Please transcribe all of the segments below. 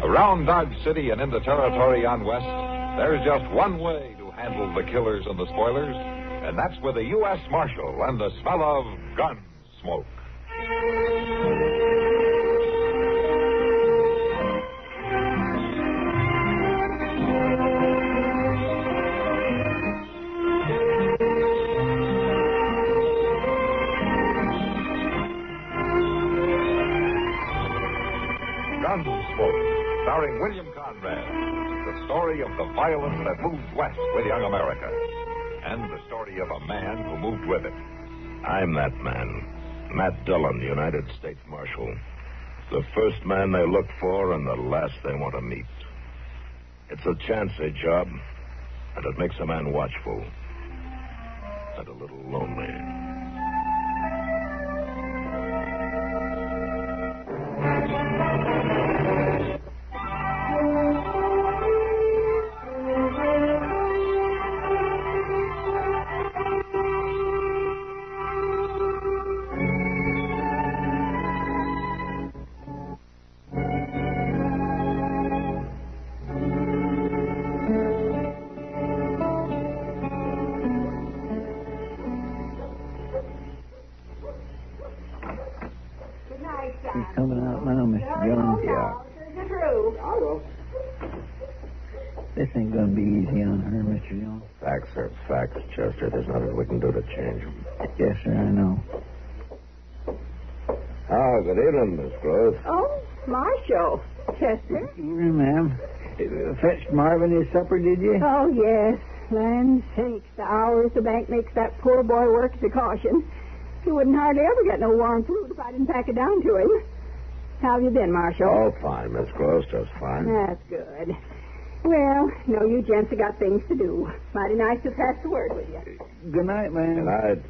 Around Dodge City and in the territory on West, there's just one way to handle the killers and the spoilers, and that's with a U.S. Marshal and the smell of Gunsmoke. Gunsmoke, starring William Conrad, the story of the violence that moved west with young America, and the story of a man who moved with it. I'm that man, Matt Dillon, United States Marshal. The first man they look for and the last they want to meet. It's a chancy job, and it makes a man watchful and a little lonely. He's coming out now, Mr. Jones. Yeah. This ain't going to be easy on her, Mr. Jones. Facts are facts, Chester. There's nothing we can do to change them. Yes, sir, I know. Oh, good evening, Miss Gross. Oh, Marshal. Chester? Evening, ma'am. Fetched Marvin his supper, did you? Oh, yes. Land sakes, the hours the bank makes that poor boy work is a caution. He wouldn't hardly ever get no warm food if I didn't pack it down to him. How have you been, Marshal? Oh, fine, Miss Gross, just fine. That's good. Well, no, you gents have got things to do. Mighty nice to pass the word with you. Good night, ma'am. Good night.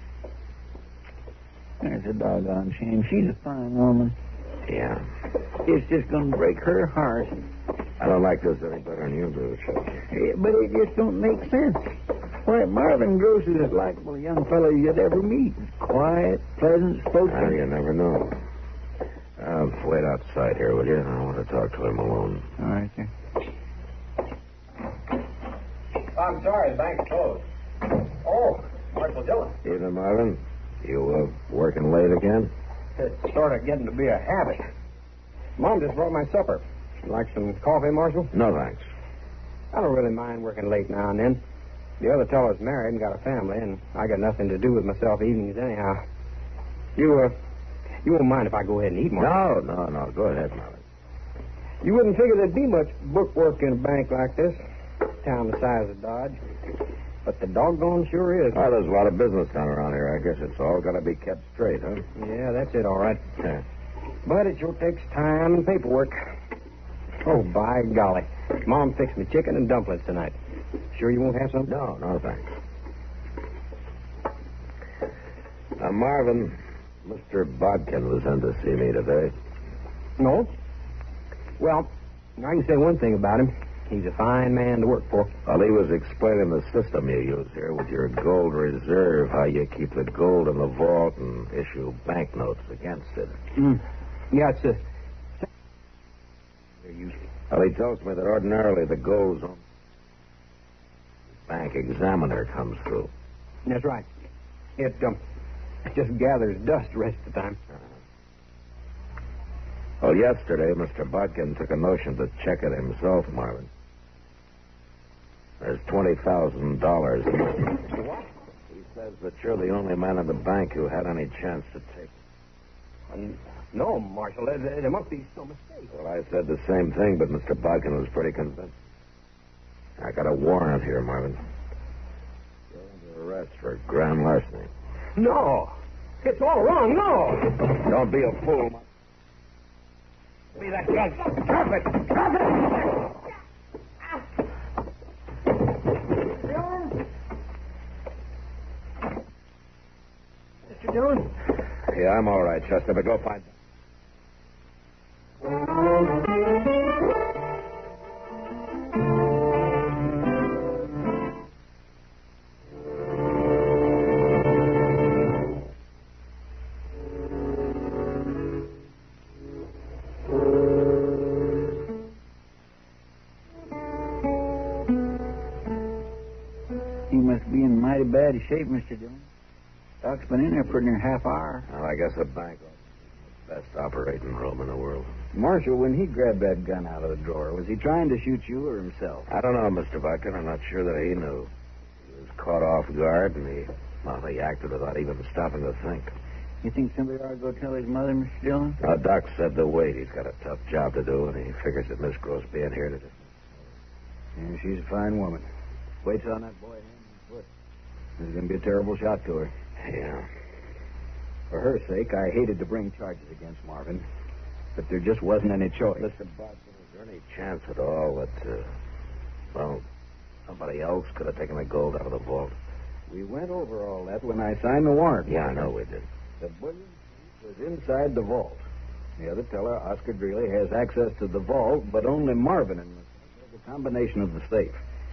There's a doggone shame. She's a fine woman. Yeah. It's just going to break her heart. I don't like this any better than you do, Chester. But it just don't make sense. Why, Marvin Gross is as likable a young fellow you'd ever meet. Quiet, pleasant spoken. Well, you never know. Wait outside here, will you? I want to talk to him alone. All right, sir. I'm sorry, the bank's closed. Oh, Marshal Dillon. Evening, Marvin. You working late again? It's sort of getting to be a habit. Mom just brought my supper. Like some coffee, Marshal? No, thanks. I don't really mind working late now and then. The other fellow's married and got a family, and I got nothing to do with myself evenings anyhow. You won't mind if I go ahead and eat, Marshal? No. Go ahead, Marvin. You wouldn't figure there'd be much bookwork in a bank like this, town the size of Dodge. But the doggone sure is. Well, there's a lot of business done around here. I guess it's all got to be kept straight, huh? Yeah, that's it, all right. Yeah. But it sure takes time and paperwork. Oh, by golly. Mom fixed me chicken and dumplings tonight. Sure you won't have some? No, thanks. Now, Marvin, Mr. Bodkin was in to see me today. No? Well, I can say one thing about him. He's a fine man to work for. Well, he was explaining the system you use here with your gold reserve, how you keep the gold in the vault and issue banknotes against it. Yeah, it's a... Well, he tells me that ordinarily the gold's on bank examiner comes through. That's right. It just gathers dust the rest of the time. Well, yesterday, Mr. Bodkin took a notion to check it himself, Marvin. There's $20,000. What? He says that you're the only man in the bank who had any chance to take it. No, Marshal, there must be some mistake. Well, I said the same thing, but Mr. Bodkin was pretty convinced. I got a warrant here, Marvin. You're under arrest for grand larceny. No. It's all wrong. No. Don't be a fool, Marvin. Be that gun. Drop it. Drop it. Mr. Dillon? Yeah, I'm all right, Chester, but go find... bad a shape, Mr. Dillon. Doc's been in there for near half hour. Well, I guess a bank is the best operating room in the world. Marshal, when he grabbed that gun out of the drawer, was he trying to shoot you or himself? I don't know, Mr. Bucket. I'm not sure that he knew. He was caught off guard, and he acted without even stopping to think. You think somebody ought to go tell his mother, Mr. Dillon? Doc said to wait. He's got a tough job to do, and he figures that Miss Gross being here to... Yeah, she's a fine woman. Waits on that boy hand and foot. There's going to be a terrible shot to her. Yeah. For her sake, I hated to bring charges against Marvin, but there just wasn't any choice. Mr. Bucket, is there any chance at all that, somebody else could have taken the gold out of the vault? We went over all that when I signed the warrant. Yeah, I know we did. The bullion was inside the vault. The other teller, Oscar Greeley, has access to the vault, but only Marvin and the combination of the safe.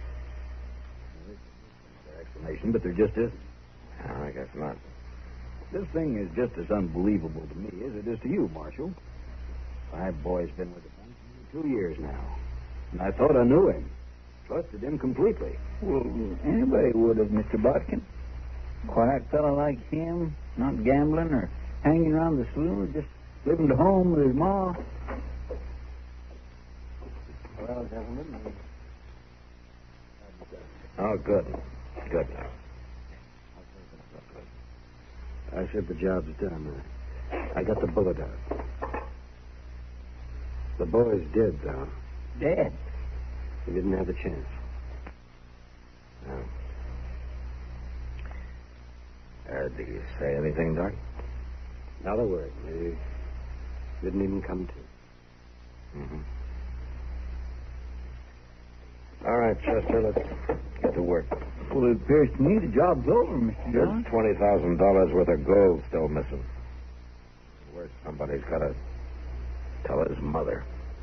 There's an explanation, but there just isn't. I guess not. This thing is just as unbelievable to me as it is to you, Marshal. My boy's been with the bank for 2 years now, and I thought I knew him. Trusted him completely. Well, anybody would have, Mr. Botkin. Quiet fellow like him, not gambling or hanging around the saloon, just living at home with his ma. Well, gentlemen. Oh, good. Good. I said the job's done. I got the bullet out. The boy's dead, though. Dead? He didn't have a chance. No. Did you say anything, Doc? Not a word. He didn't even come to. Mm-hmm. All right, Chester, let's get to work. Well, it appears to me the job's over, Mr. Dillon. There's $20,000 worth of gold still missing. Worse, somebody's got to tell his mother.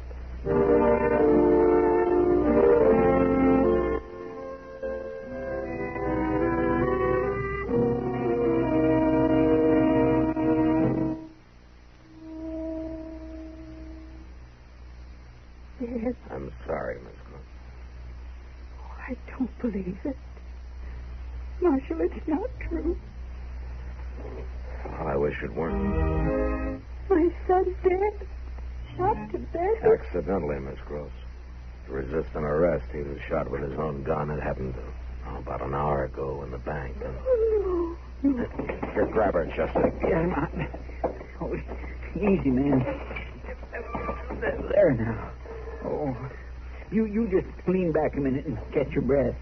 Yes. I'm sorry, Miss Gross. Oh, I don't believe it. Marshal, it's not true. Well, I wish it weren't. My son's dead. Shot to death. Accidentally, Miss Gross. To resist an arrest, he was shot with his own gun. It happened about an hour ago in the bank. And... Oh, no. Here, grab her, Chester. Yeah, oh, easy, man. There now. Oh, you just lean back a minute and catch your breath.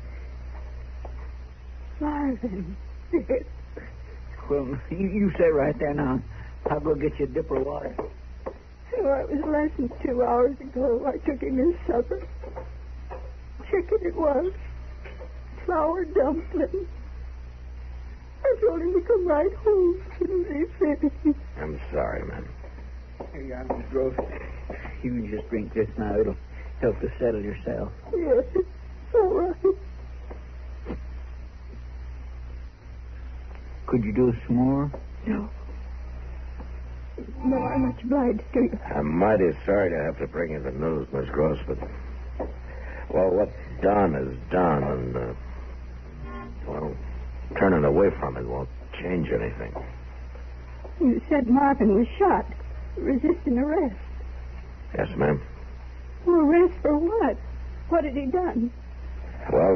Marvin. Well, you stay right there now. I'll go get you a dipper of water. Oh, it was less than 2 hours ago. I took him his supper. Chicken it was. Flour dumpling. I told him to come right home. And they fed. I'm sorry, man. Here you are, Miss Gross. You can just drink this now. It'll help to settle yourself. Yes, it's all right. Could you do some more? No. No, I'm much obliged to you. I'm mighty sorry to have to bring you the news, Miss Gross, but... Well, what's done is done, and, turning away from it won't change anything. You said Marvin was shot, resisting arrest. Yes, ma'am. Well, arrest for what? What had he done? Well,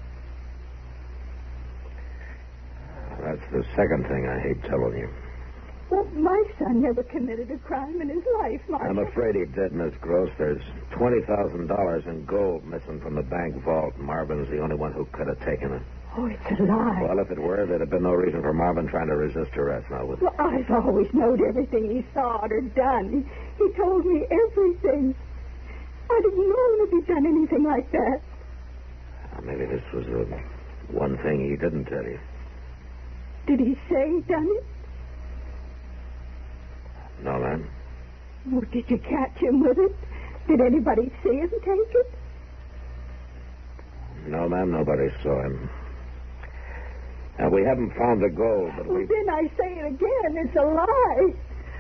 that's the second thing I hate telling you. Well, my son never committed a crime in his life, Marshal. I'm afraid he did, Miss Gross. There's $20,000 in gold missing from the bank vault. Marvin's the only one who could have taken it. Oh, it's a lie. Well, if it were, there'd have been no reason for Marvin trying to resist arrest now, would there? Well, I've always known everything he thought or done. He told me everything. I didn't know that he'd done anything like that. Maybe this was the one thing he didn't tell you. Did he say he'd done it? No, ma'am. Well, did you catch him with it? Did anybody see him take it? No, ma'am, nobody saw him. Now, we haven't found the gold, but Well, then I say it again. It's a lie.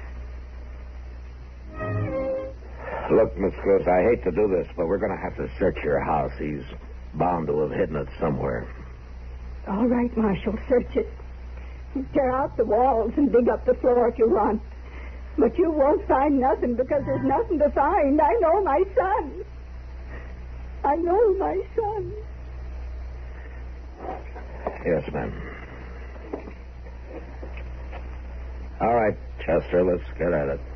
Look, Miss Gross, I hate to do this, but we're going to have to search your house. He's bound to have hidden it somewhere. All right, Marshal, search it. Tear out the walls and dig up the floor if you want. But you won't find nothing because there's nothing to find. I know my son. I know my son. Yes, ma'am. All right, Chester, let's get at it.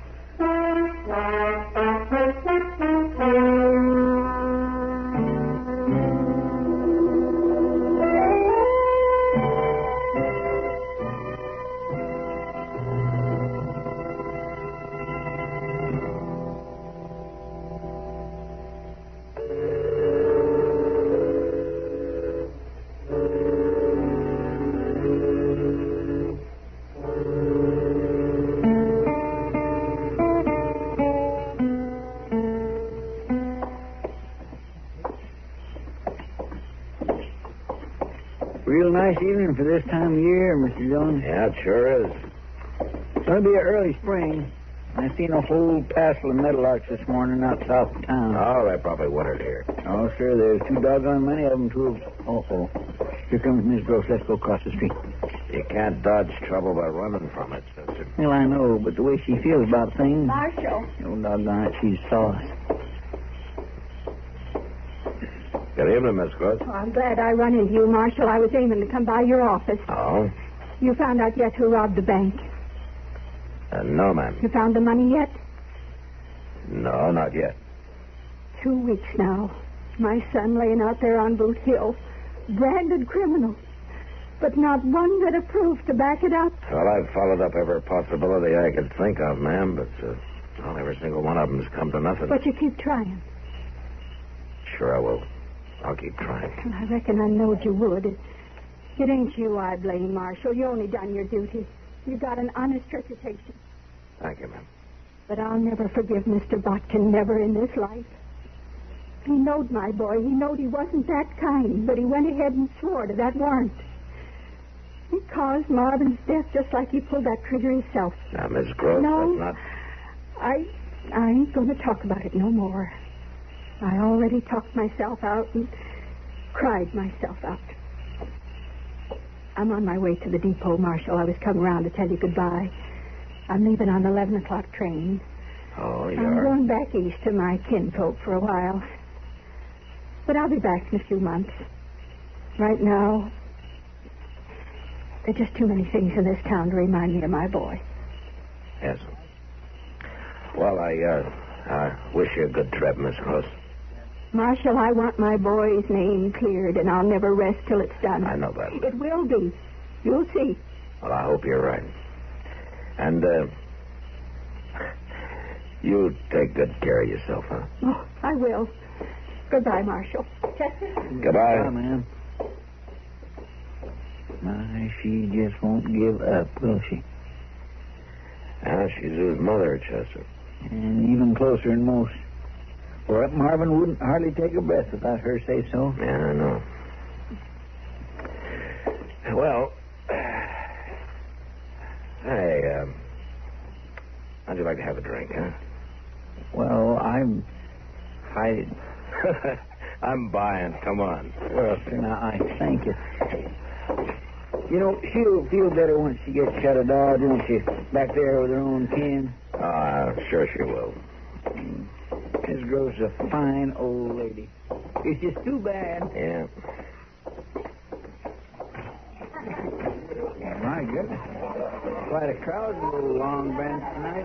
Real nice evening for this time of year, Mr. Dillon. Yeah, it sure is. It's going to be an early spring. I seen a whole passel of meadowlarks this morning out south of town. Oh, they probably wintered here. Oh, sure. There's too doggone many of them, too. Oh. Here comes Miss Gross. Let's go across the street. You can't dodge trouble by running from it, sister. Well, I know, but the way she feels about things... Marshal. Oh, doggone it, she's sauce. Good evening, Miss Gross. Oh, I'm glad I run into you, Marshal. I was aiming to come by your office. Oh? You found out yet who robbed the bank? No, ma'am. You found the money yet? No, not yet. 2 weeks now. My son laying out there on Boot Hill. Branded criminal. But not one bit of proof to back it up. Well, I've followed up every possibility I could think of, ma'am, but every single one of them has come to nothing. But you keep trying. Sure I will. I'll keep trying. I reckon I knowed you would. It ain't you I blame, Marshal. You only done your duty. You got an honest reputation. Thank you, ma'am. But I'll never forgive Mr. Botkin, never in this life. He knowed my boy. He knowed he wasn't that kind, but he went ahead and swore to that warrant. He caused Marvin's death just like he pulled that trigger himself. Now, Miss Gross, No, that's not... I ain't going to talk about it no more. I already talked myself out and cried myself out. I'm on my way to the depot, Marshal. I was coming around to tell you goodbye. I'm leaving on the 11 o'clock train. Oh, you I'm are? going back east to my kinfolk for a while. But I'll be back in a few months. Right now, there are just too many things in this town to remind me of my boy. Yes. Well, I wish you a good trip, Miss Gross. Marshal, I want my boy's name cleared, and I'll never rest till it's done. I know that. It will be. You'll see. Well, I hope you're right. And, you take good care of yourself, huh? Oh, I will. Goodbye, Marshal. Chester? Goodbye. Goodbye, ma'am. My, she just won't give up, will she? Yeah, she's his mother, Chester. And even closer than most. For Marvin wouldn't hardly take a breath without her say so. Yeah, I know. Well, hey, how'd you like to have a drink, huh? Well, I'm buying. Come on. Well, sir, now, I thank you. You know, she'll feel better once she gets shut of dodge, won't she? Back there with her own kin. Sure she will. Miss Gross is a fine old lady. It's just too bad. Yeah. My goodness. Quite a crowd in the little long bench tonight.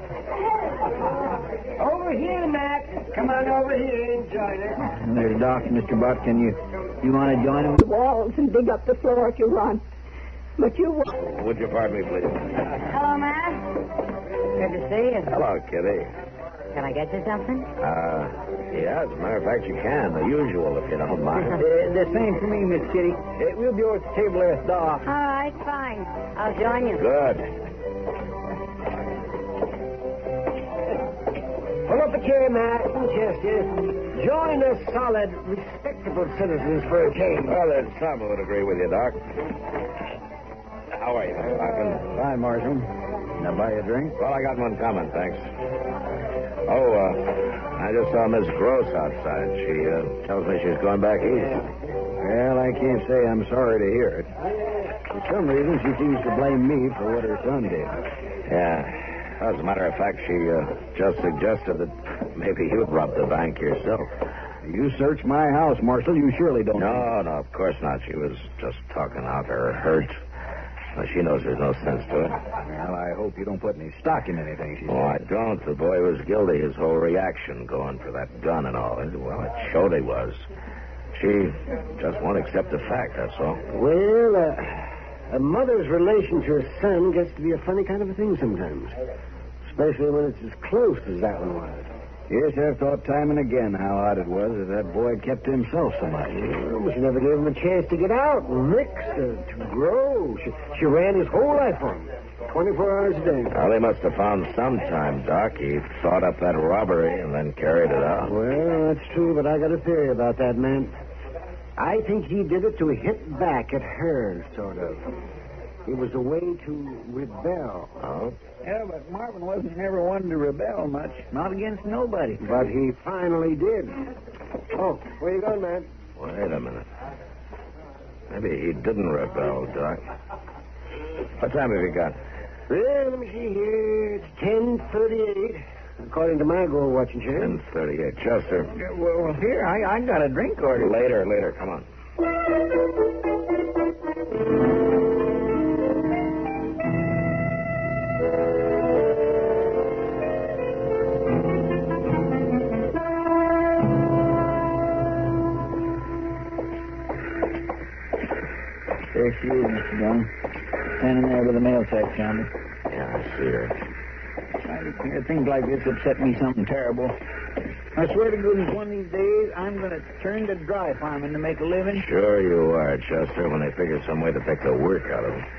Over here, Mac. Come on over here and join us. And there's Doc and Mr. Botkin. You want to join him? The walls and dig up the floor if you want. But you won't. Would you pardon me, please? Hello, Matt. Good to see you. Hello, Kitty. Can I get you something? Yeah, as a matter of fact, you can. The usual, if you don't mind. The same for me, Miss Kitty. We'll be over at the table there with Doc. All right, fine. I'll join you. Good. Pull up a chair, Matt. Chester. Join us solid, respectable citizens for a change. Well, there's some who would agree with you, Doc. How are you, Mr. Botkin? Fine, Marshal. Now buy you a drink? Well, I got one coming, thanks. I just saw Miss Gross outside. She tells me she's going back east. Well, I can't say I'm sorry to hear it. For some reason, she seems to blame me for what her son did. Yeah. As a matter of fact, she just suggested that maybe you'd rob the bank yourself. You searched my house, Marshal. You surely don't. No, of course not. She was just talking out her hurt. Well, she knows there's no sense to it. Well, I hope you don't put any stock in anything she said. Oh, I don't. The boy was guilty. His whole reaction going for that gun and all. Well, it showed he was. She just won't accept the fact, that's all. Well, a mother's relation to her son gets to be a funny kind of a thing sometimes. Especially when it's as close as that one was. Yes, I've thought time and again how odd it was that boy kept himself so much. Well, she never gave him a chance to get out and mix, to grow. She ran his whole life for him, 24 hours a day. Well, they must have found some time, Doc. He thought up that robbery and then carried it out. Well, that's true, but I got a theory about that man. I think he did it to hit back at her, sort of. It was a way to rebel. Oh? Yeah, but Marvin wasn't never one to rebel much. Not against nobody. But he finally did. Oh, where you going, man? Wait a minute. Maybe he didn't rebel, Doc. What time have you got? Well, let me see here. It's 10:38, according to my gold watching chair. 10:38. Chester. Yeah, well, here, I got a drink order. Later. Come on. There she is, Mr. Dillon. Standing there with the mail sack, Johnny. Yeah, I see her. Things like this upset me something terrible. I swear to goodness, one of these days, I'm going to turn to dry farming to make a living. Sure you are, Chester, when they figure some way to take the work out of them.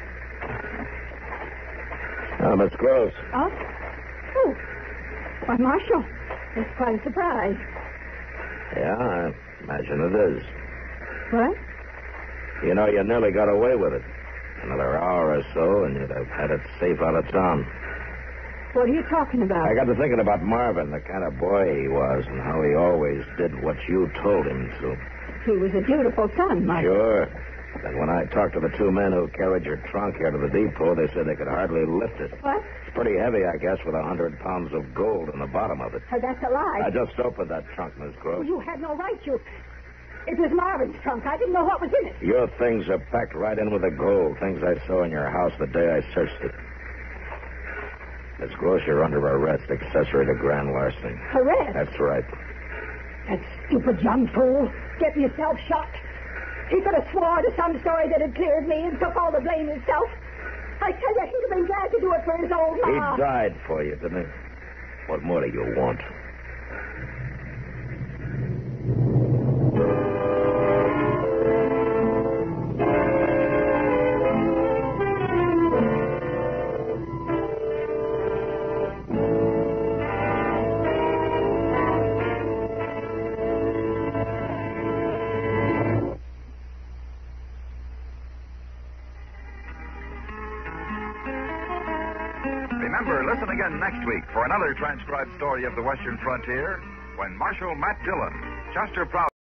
Now, Miss Gross. Oh? Oh. Why, Marshal, it's quite a surprise. Yeah, I imagine it is. What? You know, you nearly got away with it. Another hour or so, and you'd have had it safe out of town. What are you talking about? I got to thinking about Marvin, the kind of boy he was, and how he always did what you told him to. He was a dutiful son, Marshal. Sure. And when I talked to the two men who carried your trunk here to the depot, they said they could hardly lift it. What? It's pretty heavy, I guess, with 100 pounds of gold in the bottom of it. Oh, that's a lie. I just opened that trunk, Miss Gross. You had no right to. It was Marvin's trunk. I didn't know what was in it. Your things are packed right in with the gold, things I saw in your house the day I searched it. Miss Gross, you're under arrest, accessory to grand larceny. Arrest? That's right. That stupid young fool. Getting himself shot. He could have swore to some story that had cleared me and took all the blame himself. I tell you, he'd have been glad to do it for his old ma. He died for you, didn't he? What more do you want? Remember, listen again next week for another transcribed story of the Western frontier when Marshal Matt Dillon, Chester Proud.